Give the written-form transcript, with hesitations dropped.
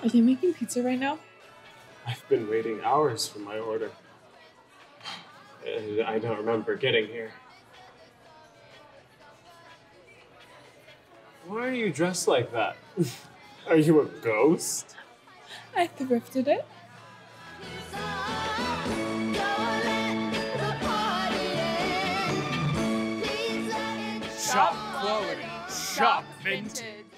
Are they making pizza right now? I've been waiting hours for my order. And I don't remember getting here. Why are you dressed like that? Are you a ghost? I thrifted it. Shop quality, shop vintage.